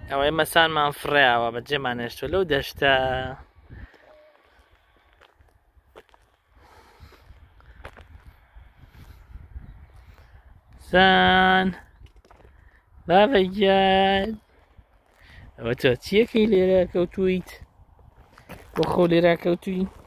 ئەوەی مەسانمان فڕیاوە بەجێمان هێشتووە لەو دەشتە. زان بابەگیان ئەوە تۆ چیەکەی لێرە کەوتویت بۆ خۆ لێرا کەوتووی؟